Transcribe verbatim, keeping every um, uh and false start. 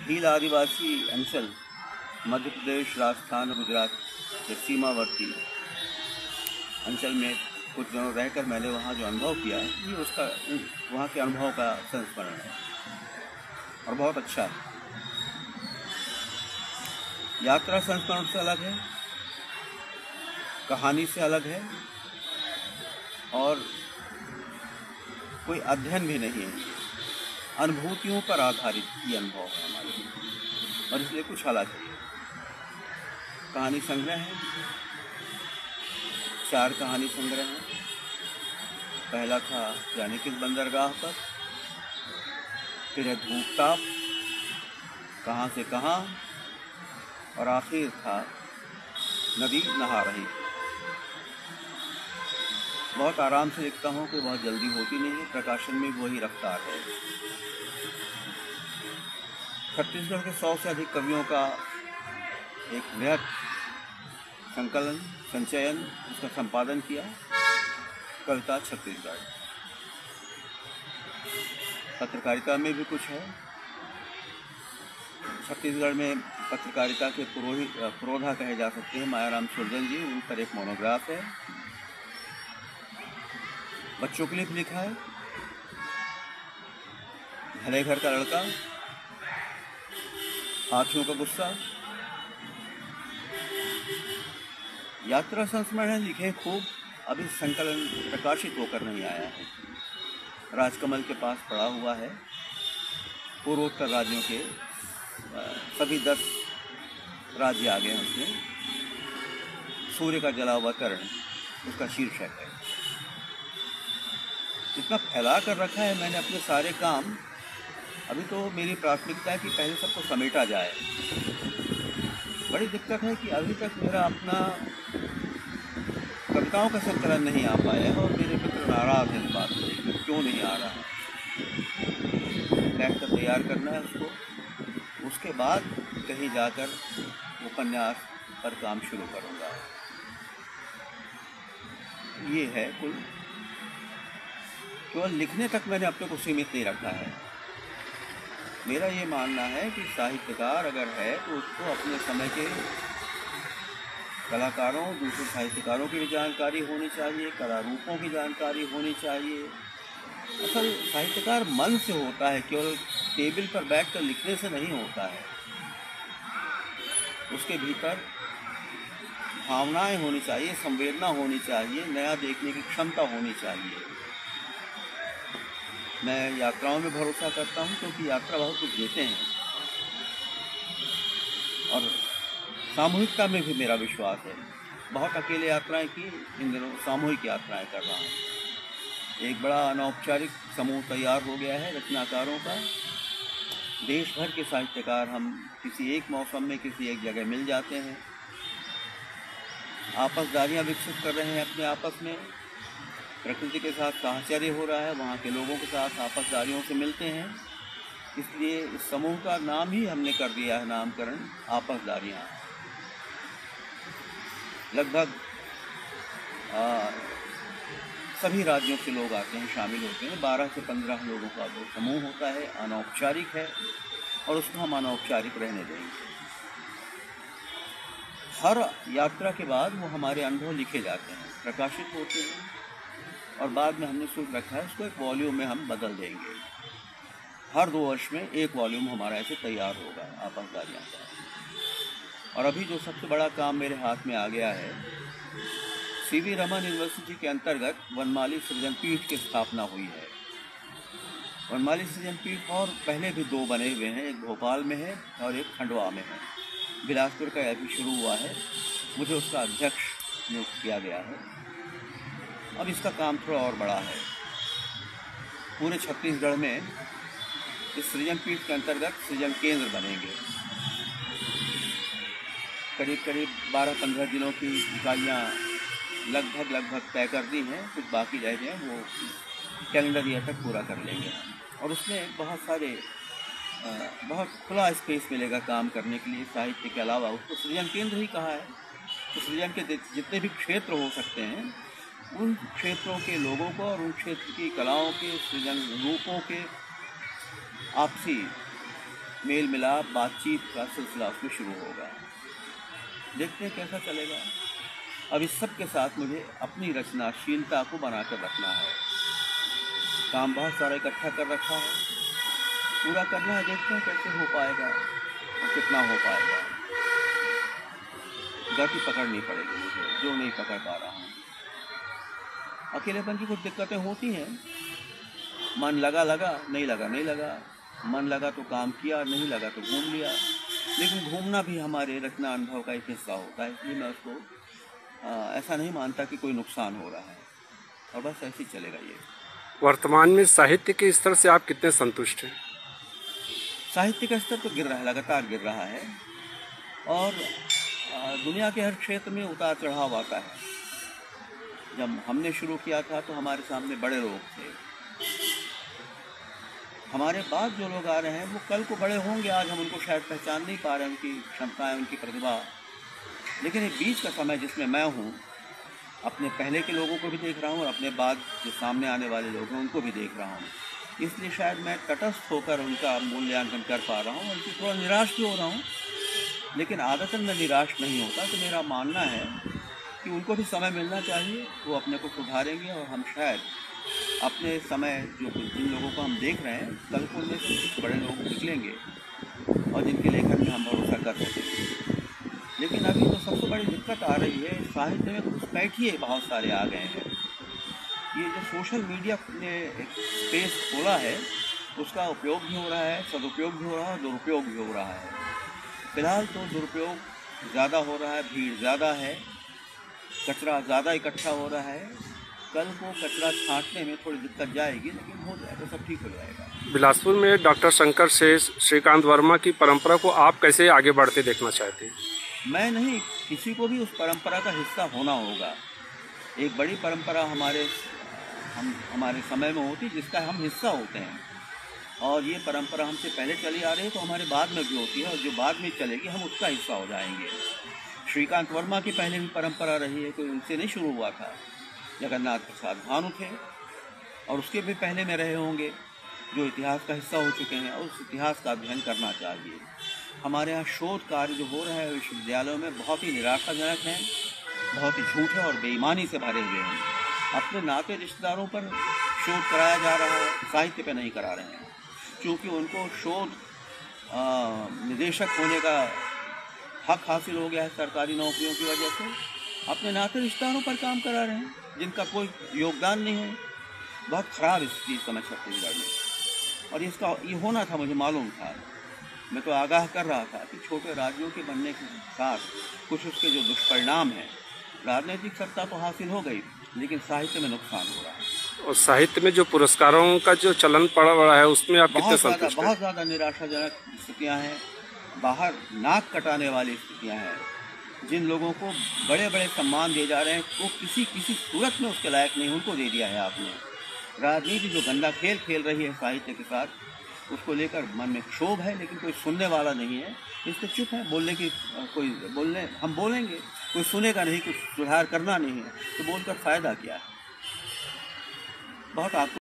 भील आदिवासी अंचल मध्य प्रदेश, राजस्थान, गुजरात के सीमावर्ती अंचल में कुछ दिनों रहकर मैंने वहाँ जो अनुभव किया है, ये उसका वहाँ के अनुभव का संस्मरण है और बहुत अच्छा है। यात्रा संस्मरण से अलग है, कहानी से अलग है और कोई अध्ययन भी नहीं है, अनुभूतियों पर आधारित ये अनुभव है हमारे लिए और इसलिए कुछ अलग है। कहानी संग्रह है, चार कहानी संग्रह हैं। पहला था जाने किस बंदरगाह पर, फिर है धूप ताप, कहाँ से कहाँ, और आखिर था नदी नहा रही। बहुत आराम से लिखता हूँ कि बहुत जल्दी होती नहीं है, प्रकाशन में वही रफ्तार है। छत्तीसगढ़ के सौ से अधिक कवियों का एक वृहद संकलन, संचयन, उसका संपादन किया कविता छत्तीसगढ़। पत्रकारिता में भी कुछ है। छत्तीसगढ़ में पत्रकारिता के पुरोहित पुरोधा कहे जा सकते हैं मायाराम सुरजन जी, उन पर एक मोनोग्राफ है। बच्चों के लिए भी लिखा है, भले घर का लड़का, आँखियों का गुस्सा। यात्रा संस्मरण लिखे खूब, अभी संकलन प्रकाशित होकर नहीं आया है। राजकमल के पास पड़ा हुआ है। पूर्वोत्तर राज्यों के सभी दस राज्य आ गए हैं उसमें। सूर्य का जला हुआ तरण उसका शीर्षक है। इतना फैला कर रखा है मैंने अपने सारे काम। अभी तो मेरी प्राथमिकता है कि पहले सबको समेटा जाए। बड़ी दिक्कत है कि अभी तक मेरा अपना कविताओं का संकलन नहीं आ पाया है और मेरे मित्र नाराज हैं इस बात से, क्यों नहीं आ रहा है। बैठ कर तैयार करना है उसको, उसके बाद कहीं जाकर उपन्यास पर काम शुरू करूँगा। ये है कुल। केवल लिखने तक मैंने अपने को सीमित नहीं रखा है। मेरा ये मानना है कि साहित्यकार अगर है तो उसको अपने समय के कलाकारों, दूसरे साहित्यकारों की भी जानकारी होनी चाहिए, कला रूपों की जानकारी होनी चाहिए। असल साहित्यकार मन से होता है, केवल टेबल पर बैठकर लिखने से नहीं होता है। उसके भीतर भावनाएं होनी चाहिए, संवेदना होनी चाहिए, नया देखने की क्षमता होनी चाहिए। मैं यात्राओं में भरोसा करता हूँ क्योंकि यात्रा बहुत कुछ देते हैं और सामूहिकता में भी मेरा विश्वास है। बहुत अकेले यात्राएं की, इन दिनों सामूहिक यात्राएं कर रहा हूँ। एक बड़ा अनौपचारिक समूह तैयार हो गया है रचनाकारों का। देश भर के साहित्यकार हम किसी एक मौसम में किसी एक जगह मिल जाते हैं, आपसदारियाँ विकसित कर रहे हैं अपने आपस में। प्रकृति के साथ साहचर्य हो रहा है, वहाँ के लोगों के साथ आपसदारियों से मिलते हैं। इसलिए इस समूह का नाम ही हमने कर दिया है नामकरण आपसदारियाँ। लगभग सभी राज्यों से लोग आते हैं, शामिल होते हैं। बारह से पंद्रह लोगों का वो समूह होता है, अनौपचारिक है और उसको हम अनौपचारिक रहने देंगे। हर यात्रा के बाद वो हमारे अनुभव लिखे जाते हैं, प्रकाशित होते हैं और बाद में हमने सोच रखा है उसको एक वॉल्यूम में हम बदल देंगे। हर दो वर्ष में एक वॉल्यूम हमारा ऐसे तैयार होगा आपसदारियाँ का। और अभी जो सबसे बड़ा काम मेरे हाथ में आ गया है, सी वी रमन यूनिवर्सिटी के अंतर्गत वनमाली सृजन पीठ की स्थापना हुई है। वनमाली सृजन पीठ और पहले भी दो बने हुए हैं, एक भोपाल में है और एक खंडवा में है। बिलासपुर का अभी शुरू हुआ है, मुझे उसका अध्यक्ष नियुक्त किया गया है। अब इसका काम थोड़ा और बड़ा है। पूरे छत्तीसगढ़ में इस सृजन पीठ के अंतर्गत सृजन केंद्र बनेंगे। करीब करीब बारह पंद्रह दिनों की इकाइयाँ लगभग लगभग तय कर दी हैं, कुछ बाकी रह गए, वो कैलेंडर ईयर तक पूरा कर लेंगे हम। और उसमें बहुत सारे बहुत खुला स्पेस मिलेगा काम करने के लिए। साहित्य के अलावा उसको सृजन केंद्र ही कहा है। तो सृजन के जितने भी क्षेत्र हो सकते हैं, उन क्षेत्रों के लोगों को और उन क्षेत्र की कलाओं के, सृजन रूपों के आपसी मेल मिलाप, बातचीत का सिलसिला उसमें शुरू होगा। देखते हैं कैसा चलेगा। अब इस सब के साथ मुझे अपनी रचनाशीलता को बनाकर रखना है। काम बहुत सारा इकट्ठा कर रखा है, पूरा करना है। देखते हैं कैसे हो पाएगा और कितना हो पाएगा। गति पकड़नी पड़ेगी मुझे, जो नहीं पकड़ पा रहा हूँ। अकेलेपन की कुछ दिक्कतें होती हैं। मन लगा लगा, नहीं लगा नहीं लगा, मन लगा तो काम किया, नहीं लगा तो घूम लिया। लेकिन घूमना भी हमारे रचना अनुभव का एक हिस्सा होता है, इसलिए मैं उसको आ, ऐसा नहीं मानता कि कोई नुकसान हो रहा है, और बस ऐसे ही चलेगा ये। वर्तमान में साहित्य के स्तर से आप कितने संतुष्ट हैं? साहित्य का स्तर तो गिर रहा है, लगातार गिर रहा है, और दुनिया के हर क्षेत्र में उतार चढ़ाव आता है। जब हमने शुरू किया था तो हमारे सामने बड़े लोग थे। हमारे बाद जो लोग आ रहे हैं वो कल को बड़े होंगे, आज हम उनको शायद पहचान नहीं पा रहे हैं, उनकी क्षमताएं, उनकी प्रतिभा। लेकिन एक बीच का समय जिसमें मैं हूँ, अपने पहले के लोगों को भी देख रहा हूँ और अपने बाद जो सामने आने वाले लोग हैं उनको भी देख रहा हूँ। इसलिए शायद मैं तटस्थ होकर उनका मूल्यांकन कर पा रहा हूँ, और इसलिए थोड़ा निराश भी हो रहा हूँ। लेकिन आदतन मैं निराश नहीं होता। तो मेरा मानना है कि उनको भी समय मिलना चाहिए, वो अपने को सुधारेंगे, और हम शायद अपने समय जो जिन लोगों को हम देख रहे हैं, कल को उनमें से कुछ बड़े लोग निकलेंगे और जिनके लेखन में हम भरोसा कर सकेंगे। लेकिन अभी तो सबसे बड़ी दिक्कत आ रही है, साहित्य में घुसपैठिए बहुत सारे आ गए हैं। ये जो सोशल मीडिया ने एक स्पेस खोला है, उसका उपयोग भी हो रहा है, सदुपयोग भी हो रहा है, दुरुपयोग भी हो रहा है। फिलहाल तो दुरुपयोग ज़्यादा हो रहा है, भीड़ ज़्यादा है, कचरा ज़्यादा इकट्ठा हो रहा है। कल को कचरा छांटने में थोड़ी दिक्कत जाएगी, लेकिन हो जाएगा, सब ठीक हो जाएगा। बिलासपुर में डॉक्टर शंकर शेष, श्रीकांत वर्मा की परंपरा को आप कैसे आगे बढ़ते देखना चाहते हैं? मैं नहीं, किसी को भी उस परंपरा का हिस्सा होना होगा। एक बड़ी परंपरा हमारे हम हमारे समय में होती, जिसका हम हिस्सा होते हैं, और ये परंपरा हमसे पहले चली आ रही है, तो हमारे बाद में भी होती है, और जो बाद में चलेगी हम उसका हिस्सा हो जाएंगे। श्रीकांत वर्मा की पहले भी परंपरा रही है, कोई उनसे नहीं शुरू हुआ था। जगन्नाथ प्रसाद भानु थे, और उसके भी पहले में रहे होंगे, जो इतिहास का हिस्सा हो चुके हैं, और उस इतिहास का अध्ययन करना चाहिए। हमारे यहाँ शोध कार्य जो हो रहा है विश्वविद्यालयों में बहुत ही निराशाजनक हैं, बहुत ही झूठे और बेईमानी से भरे हुए हैं। अपने नाते रिश्तेदारों पर शोध कराया जा रहा है, साहित्य पे नहीं करा रहे हैं, क्योंकि उनको शोध निदेशक होने का हक हासिल हो गया है सरकारी नौकरियों की वजह से। अपने नाते रिश्तेदारों पर काम करा रहे हैं, जिनका कोई योगदान नहीं है। बहुत ख़राब स्थिति समय छत्तीसगढ़ में, और इसका ये होना था, मुझे मालूम था। मैं तो आगाह कर रहा था कि छोटे राज्यों के बनने के साथ कुछ उसके जो दुष्परिणाम हैं, राजनीतिक सत्ता तो हासिल हो गई, लेकिन साहित्य में नुकसान हो रहा है। और साहित्य में जो पुरस्कारों का जो चलन पड़ रहा है, उसमें आप कितने संतुष्ट हैं? बहुत ज़्यादा निराशाजनक स्थितियाँ हैं, बाहर नाक कटाने वाली स्थितियाँ हैं। जिन लोगों को बड़े बड़े सम्मान दिए जा रहे हैं, वो किसी किसी सूरत में उसके लायक नहीं, उनको दे दिया है आपने। राजनीति जो गंदा खेल खेल रही है साहित्य के साथ, उसको लेकर मन में क्षोभ है, लेकिन कोई सुनने वाला नहीं है। इससे चुप है, बोलने की कोई बोलने हम बोलेंगे, कोई सुनेगा नहीं, कुछ सुधार करना नहीं है, तो बोलकर फ़ायदा क्या है। बहुत आपको